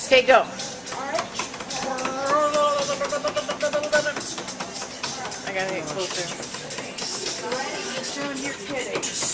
Okay, go. I gotta get closer. You're kidding.